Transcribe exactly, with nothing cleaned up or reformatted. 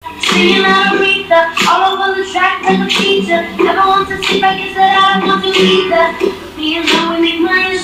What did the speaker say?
Singing out Aretha, all over the track like a teacher. Never want to sleep, I guess that I don't want to either. Me and her, we make money.